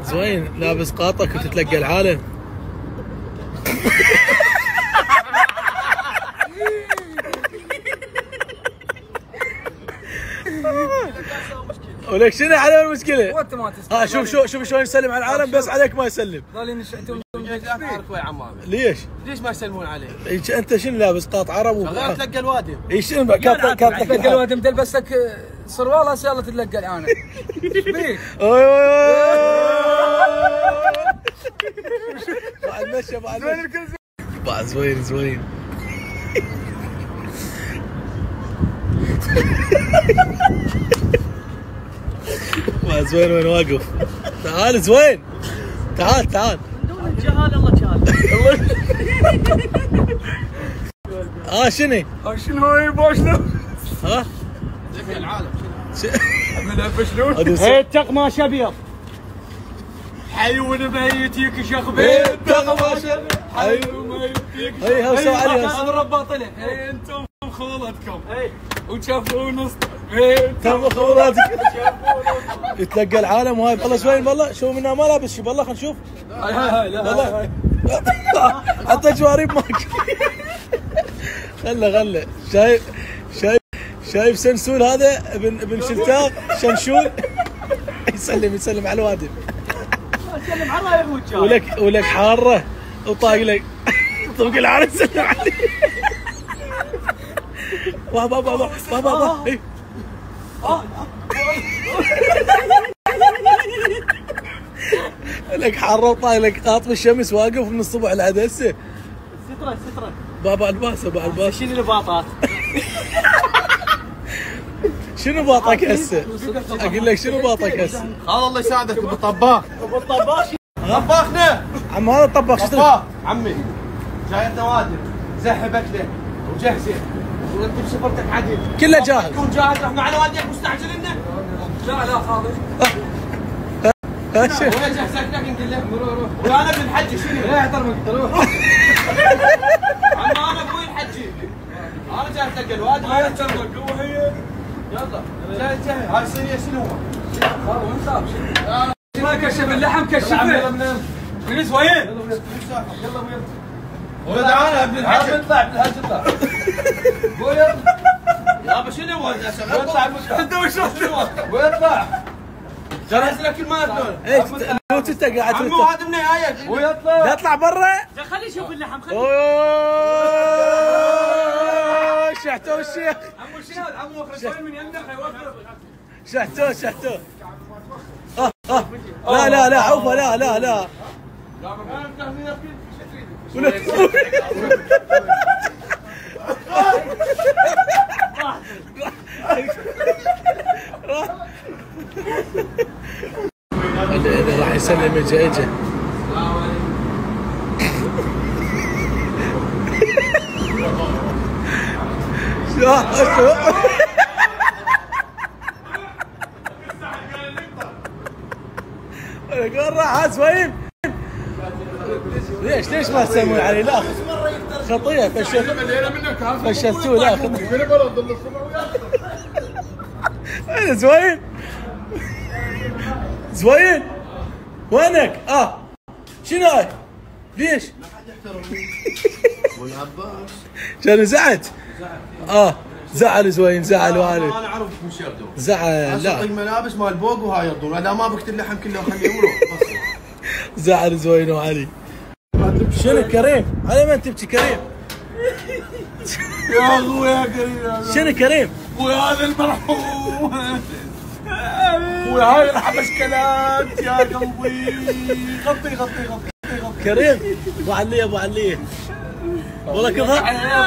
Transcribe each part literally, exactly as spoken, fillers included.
زوين لابس قاطك وتتلقى العالم. ولك شنو على المشكلة؟ وانت ما تستاهل. ها شوف شوف شوف شلون يسلم على العالم بس عليك ما يسلم. ظالين يشحتون يا عمامي. ليش؟ ليش ما يسلمون عليه؟ انت شنو لابس قاط عرب و لا تلقى الوادم. اي شنو كاب كاب تلقى الوادم تلبس لك سروال هسه يلا تتلقى العانه. ايش بيك؟ بعد مشى بعد مشى بعد زوين زوين. بعد زوين وين واقف؟ تعال زوين تعال تعال. جهال الله جهال. اه شنو؟ اه شنو هاي باشلو؟ ها؟ تلقى العالم من فشلون؟ هي تقماش ابيض. حيون ميتيك شيخ بيت تقماش حيون ميتيك. هي هسه علي هذا الرباط طلع. انتم خولتكم. اي وشافون تم خبراتك. يتلقى العالم وهاي والله زوين والله. شوف منها ما لابس شيء والله. خلينا نشوف هاي هاي لا والله حتى جواريب ماك. خله خله شايف شايف شايف سنسول هذا ابن ابن شلتاق شنشول. يسلم يسلم على الوادم. سلم على يا ابو ولك ولك حاره وطاق لك طبق العالم سلم عليه. بابا بابا بابا بابا لك حاره وطاق لك قاط بالشمس واقف من الصبح لحد هسه. ستره ستره بابا الباس ابو الباس. شنو الباطات؟ شنو باطك هسه؟ اقول لك شنو باطك هسه؟ خال الله يساعدك ابو الطباخ. ابو الطباخ طباخنا عم هذا الطباخ شو طباخ عمي جاي النوادم زحب اكله وجهزه وانت بسفرتك عدل كله جاهز. تكون جاهز رحنا على واديك مستعجل لنا. لا لا خالص. ها شو؟ وين جهز اكلك نقول له روح روح. وانا ابن الحجي شنو؟ لا يحترمك روح. عم انا ابوي الحجي. انا جاي اتلقى الوادي. ما يحترمك هو هي. يلا جاي جاي. هاي الصينيه شنو هو؟ خلاص وين صار؟ ما كشف اللحم كشفه. من وين؟ يلا ويا. ولد انا ابن الحجي. اطلع ابن الحج اطلع. يابا شنو هو؟ اطلع انت وش ويطلع. جهز لك الماء دول. ايش لو انت قاعد عمو هذا من نهايه. ويطلع. يطلع برا. خليه يشوف اللحم خليه. اوه شحتوه الشيخ. عمو شنو عمو اخرج شوي من يمنا حيوقف. شحتوه شحتوه. اه اه لا لا لا عوفه لا لا لا. راح يسلم اجا اجا. وين راح زوين؟ ليش ليش ما تسمون علي؟ لا خطيه فشلت فشلتوه. لا خطيه. انا زوين زوين وينك؟ اه شنو هاي؟ ليش؟ ابو العباس كان زعت؟ اه زعل زوين زعل والد. انا اعرف مش يردون. زعل لا الملابس مال بوق وهاي يردون. اذا ما بكت اللحم كله خليه يمرق. زعل زوين وعلي. شنو كريم؟ على من تبكي كريم؟ يا اخوي يا كريم. شنو كريم؟ وهذا المرحوم. وهاي الحبشكلات يا قلبي. غطي غطي غطي غطي. كريم ابو علي ابو علي والله كظهر.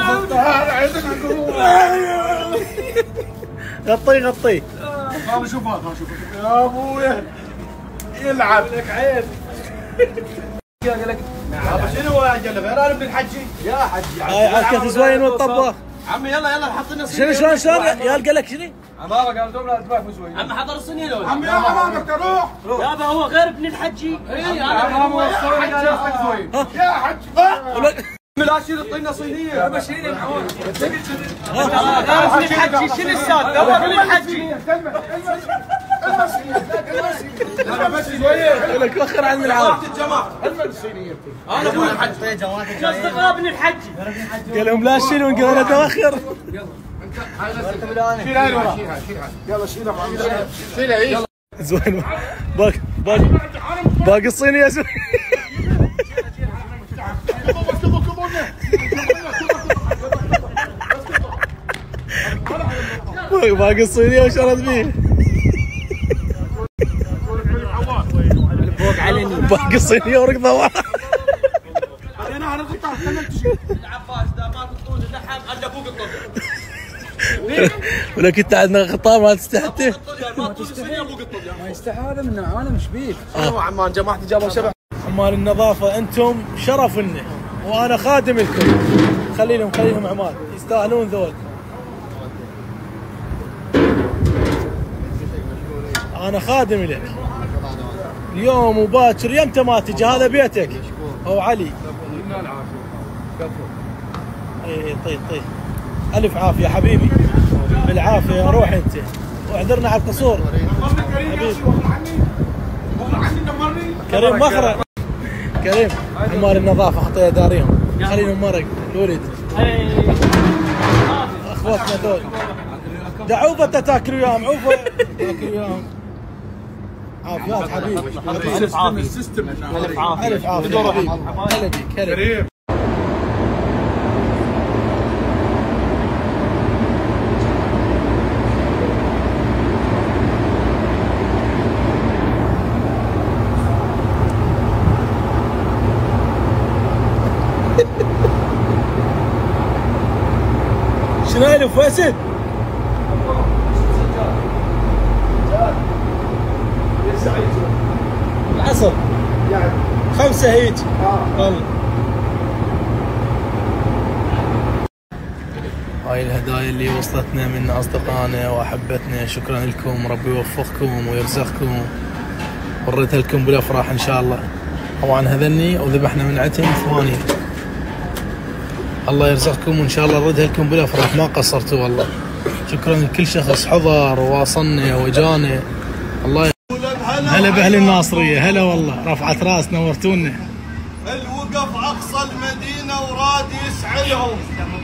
غطيه غطيه. هذا شوف هذا شوف يا ابويا يلعب لك عين. قال لك ابو شنو هو يا جلب؟ انا ابن الحجي. يا حجي هاي عكت زوين والطباخ. عمي يلا يلا حط لنا شنو شلون شلون يا قال لك شنو؟ عماره قال دوم لا تباك مو زوين. عم حضر الصينيه لو عمي يا امامك روح. يابا هو غير ابن الحجي. اي انا مو الصوين قال لك زوين. يا حج لا شيل طينا صينيه. بشيل الحوار. ابن الحجي شنو السالفه؟ هو ابن الحجي. انا بس شويه لك وخر عن العاب. انا ابو الحج. اصدقاء ابن الحج. قال لهم لا تشيلون، قال انا توخر. شيل هاي الورا. يلا شيلها معلم. شيلها ايش؟ زين باقي باقي باقي الصينيه زين. باقي الصينيه وشرد فيه. فوق علي باقي الصينيه وركضه ورا. انا على القطع العباس اذا ما تطول اللحم الا فوق الطبق. ولا كنت عندنا خطاب ما تستحته. ما تطول الصينيه فوق الطبق. ما يستحى هذا من عالم ايش بيك؟ شنو عمان جماعتي جابوا شبح. عمال النظافه انتم شرف لنا وانا خادم لكم. خليهم خليهم عمال يستاهلون ذول. انا خادم لك اليوم وباكر يمتى ما تجي هذا بيتك. او علي. اي طيب طيب الف عافيه حبيبي بالعافيه. روح انت واعذرنا على القصور حبيبي. كريم مخرج كريم عمال النظافه خطيه داريهم. خليهم مرق الولد اخواتنا ذول. دعوفه تاكل وياهم. عوفه تاكل وياهم. عافيات حبيبي. الف عافيه. الف عافيه. الف عافيه حبيبي. هلا بيك كريم. شنو هاي فاسد؟ العصر خمسة هيك. والله هاي الهدايا اللي وصلتنا من أصدقائنا وأحبتنا. شكرا لكم. ربي يوفقكم ويرزقكم وريتها لكم بالأفراح إن شاء الله. طبعا هذني وذبحنا من عتم ثواني. الله يرزقكم وإن شاء الله نردها لكم بالأفراح. ما قصرتوا والله. شكرا لكل شخص حضر وواصلنا وجانا. الله ي... هلا بأهل الناصرية. هلا والله رفعت راس نورتونا. الوقف اقصى المدينه وراد يسعلهم.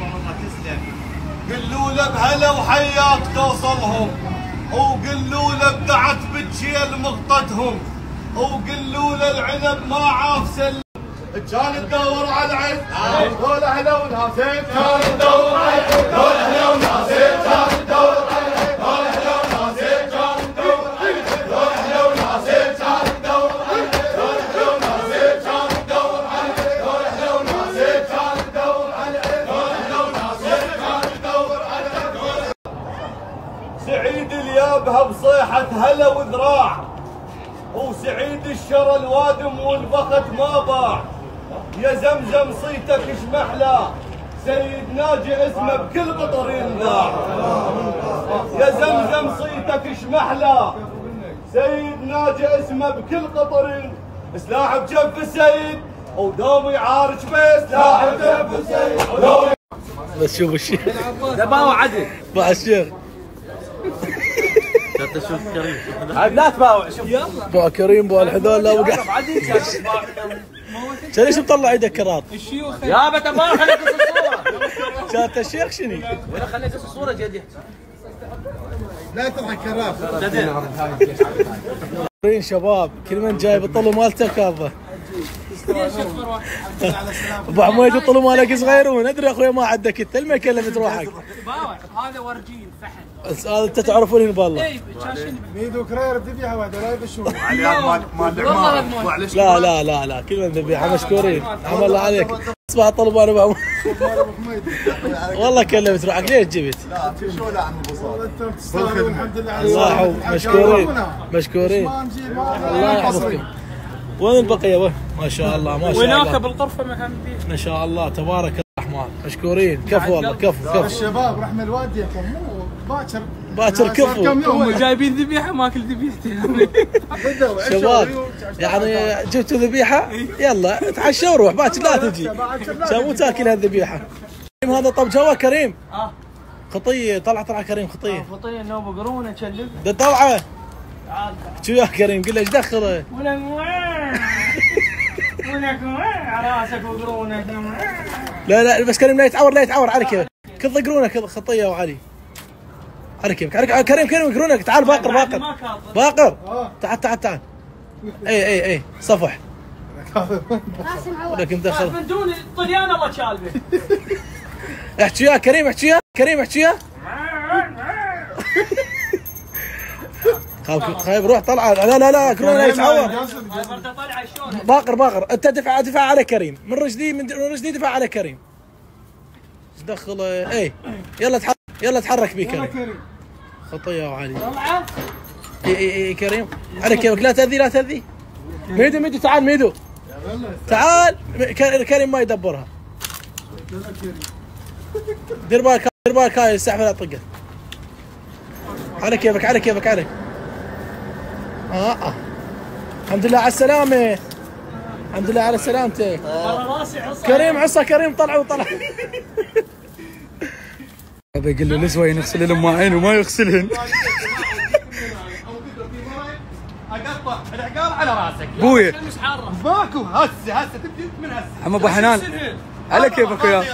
قلوا له بهلا وحياك توصلهم. وقلوا له ابدعت بالجيل مغطتهم. وقلوا له العنب ما عاف سل. كان تدور على العز دول اهلا وناسين. كان تدور على العز دول اهلا وناسين. كان تدور على العز دول اهلا وناسين. كان تدور على العز دول اهلا وناسين. كان تدور على العز دول اهلا وناسين. كان تدور على العز دول اهلا وناسين. كان تدور على العز دول اهلا وناسين. كان تدور على العز. سعيد اليابها بصيحة هلا وذراع. وسعيد الشرى الوادم والبخت ما باع. يا زمزم صيتك اش محلى. سيد ناجي اسمه بكل قطر ينذاع. يا زمزم صيتك اش محلى. سيد ناجي اسمه بكل قطر ينذاع. سلاح بجف السيد ودوم يعارج بيه. سلاح بجف السيد ودوم. بس شوف الشيخ دباوة عدل. مع الشيخ عاد لا تباوع. شوف بو كريم بو الحذول لا وقع. كان ليش مطلع ايدك كراط؟ يا بتباوع خليك تصور الصورة. كانت الشيخ شنو؟ ولا خليك تصور الصورة جدي. لا تضحك كراف. شباب كل من جايب الطلو مالته كافه. ابو حميد الطلو مالك صغيرون. ادري اخوي ما عندك انت ما كلمت روحك. باوع هذا ورجين فحل. هذا انت تعرفون بالله. اي شاشني. ميدو كرير بذبيحه واحده لا يبشون. لا لا لا لا كل من ذبيحه مشكورين. عم الله عليك. اصبح طلب انا ابو حميد. والله كلمت روحك ليش جبت؟ لا شو لا عم بصور. انت تستاهلوا الحمد لله على الله مشكورين مشكورين. الله يحفظكم. وين البقيه وين؟ ما شاء الله ما شاء الله. وهناك بالغرفة مكان فيه. ما شاء الله تبارك الرحمن. مشكورين. كفو والله كفو كفو. الشباب رحم الوادي مو باكر باكر كفو. هم جايبين ذبيحة ماكل ذبيحتي. شباب يعني جبتوا ذبيحه يلا تعشى وروح باكر لا تجي عشان مو تاكل هالذبيحه. هذا طب جوا كريم. اه خطيه طلع طلع كريم خطيه. خطيه نوبه قرونه كلب. ده طلعه شو يا كريم قل له ايش دخله؟ ولك ولك على راسك وقرونك. لا لا بس كريم لا يتعور لا يتعور على كيفك. كض قرونك خطيه وعلي. على كيفك على كريم كريم قرونك. تعال باقر باقر باقر تعال تعال تعال. اي اي اي صفح. ولك مدخل من دون الطليان الله شالبه. احكي يا كريم احكي يا كريم احكي يا. خايف خايف روح طلع. لا لا لا كرونه لا يتعور. باقر باقر انت دفع دفع على كريم من رشدي من رشدي دفع على كريم. ايش دخل اي يلا تحرك يلا تحرك بي كريم. خطيه وعلي. طلعه اي اي اي كريم على كيفك لا تاذي لا تاذي. ميدو ميدو تعال ميدو تعال. كريم ما يدبرها. دير بالك دير بالك هاي السحبه لا تطقه. على كيفك على كيفك عليك. اه اه الحمد لله على السلامة. الحمد لله على سلامتك. كريم عصا كريم طلع وطلع. هذا يقول له نسوي نغسل لهم ماعين وما يغسلهن. اقطع العقال على راسك بويا ماكو هسه هسه تبدي من هسه. عم ابو حنان على كيفك يا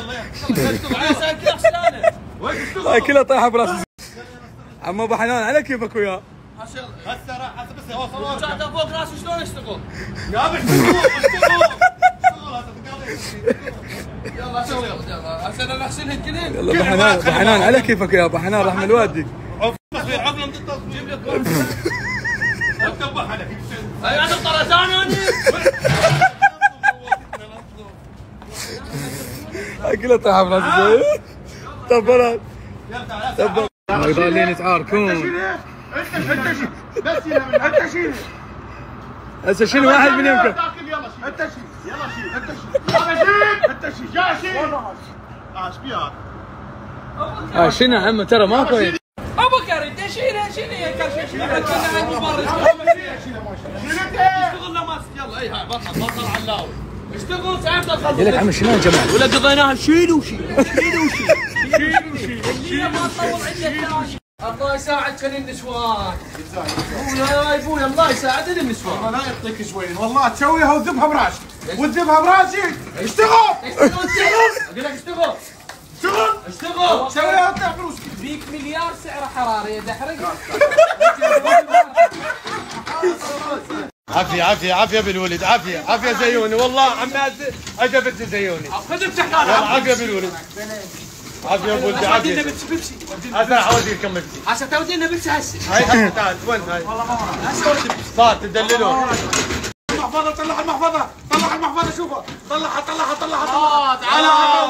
هاي كلها طايحه براسي. عم ابو حنان على كيفك وياه. هسه راح هسه بس وصلوا جاته فوق راسه شلون يشتغل؟ قام اشتغلوا اشتغلوا يلا شغل يلا عشان نغسلهن كلهن. يلا ابو حنان ابو حنان على كيفك يا ابو حنان رحم الوادي. تصوير عقله ضد التصوير جيب لك وتكبح عليك. اي انا طرزان انا. هاي كلها طايحه براسي. تبرت تبرت ضالين يتعاركون. انت شيل بس انت شيل هسه شيل واحد من يمكن. انت شيل يلا شيل انت شيل انت شيل جاي شيل. ايش بيها؟ اه شنو يا عم ترى ماكو. ابو كريم شيله شيله كل شيء شيله كنا عند مبرز. اشتغل لماسك يلا اي هاي بطل بطل علاوي. اشتغل ساعات تخلص. لك عم شنو يا جماعه؟ ولا قضيناها شيل وشيل شيل وشيل شيل وشيل. اللي ما تطول عندك الله يساعد كل النسوان. ابويا يا ابويا الله يساعد النسوان. والله لا يعطيك شوي والله تسويها وتذبها براسك وتذبها براسك. اشتغل اشتغل اشتغل اقول لك اشتغل اشتغل اشتغل سويها وطلع فلوسك. بيك مليار سعر حراري دحرق. عافية عافية عافية بالولد عافية عافية زيوني والله عمي عجبتني زيوني. خذ التحلال عافية بالولد عافية يا ولدي عافية. هسه راح اوديكم بيبسي. هسه تودينا بيبسي هسه. هاي هسه تعال وين هاي؟ والله ما هسه اودي صار تدللون. المحفظة طلع المحفظة طلع المحفظة شوفها طلعها طلعها طلعها اه تعال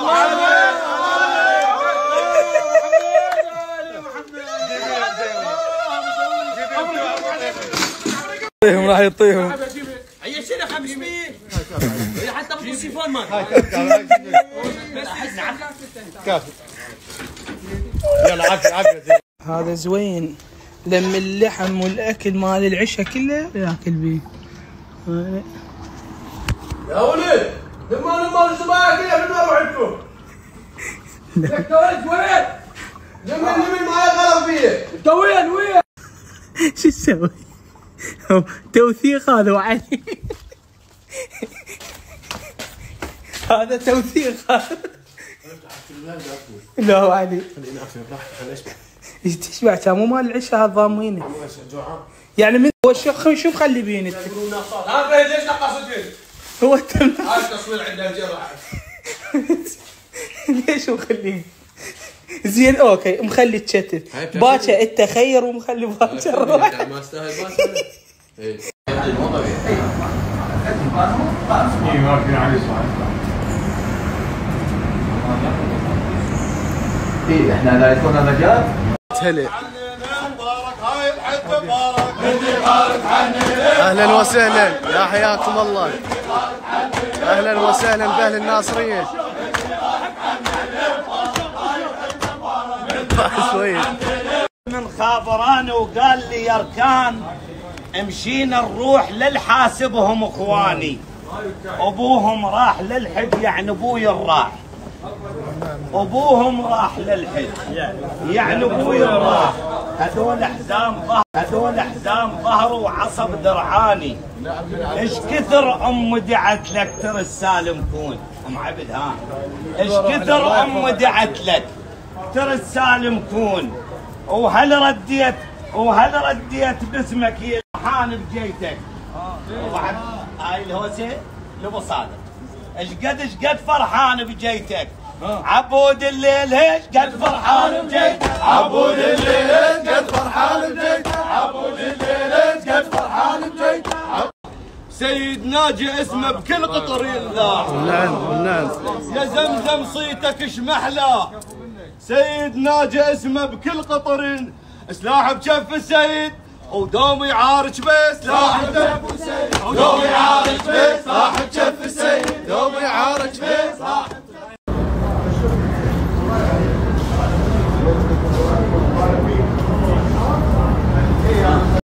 يطيهم راح يطيهم. هي شيله خمسمية حتى بالسيفون ما كافي. يلا عافية عافية. هذا زوين لم اللحم والاكل مال العشاء كله ياكل بيه. يا ولد لما لما الزباين كلها من اروح لكم. انت وين؟ لمن لمن ما غلط فيه. انت وين وين؟ شو تسوي؟ توثيق هذا وعلي. هذا توثيق هذا. لا وعلي. خليني اقفل براحتي خليني اشبع. تشبع كان مو مال العشاء هذا ضامينه. يعني من هو شو شو مخلي بين انت؟ هذا ليش نقص الجيل؟ هو تم هاي التصوير عندنا الجرح. ليش مخليه؟ زين اوكي مخلي تشتت باكر انت خير ومخلي باكر روح. ما استاهل باكر. اي مو طبيعي. ايه احنا لا يكون مجال. هلا هاي الحته مبارك. اهلا وسهلا يا حياكم الله. اهلا وسهلا باهل الناصريه. من خابراني وقال لي يا ركان مشينا نروح للحاسبهم اخواني. ابوهم راح للحج يعني ابوي راح. ابوهم راح للحج يعني ابوي راح. هذول حزام ظهر هذول حزام ظهر وعصب درعاني. ايش كثر ام دعت لك ترى السالم كون ام عبد ها. ايش كثر ام دعت لك ترى السالم كون. وهل رديت وهل رديت باسمك هي فرحان بجيتك. وبعد هاي الهوسه لابو صادق ايش قد ايش قد فرحان بجيتك. عبود الليل ايش قد فرحان بجيتك. عبود الليل ايش قد فرحان بجيتك. عبود الليل ايش قد فرحان بجيتك. سيد ناجي اسمه بكل قطر ينذاع. نعم نعم. يا زمزم صيتك اش محلى. سيد ناجي اسمه بكل قطر. سلاح بجف السيد ودوم يعارج بس. سلاح بجف السيد ودوم يعارج بس. سلاح بجف السيد دوم يعارج بس.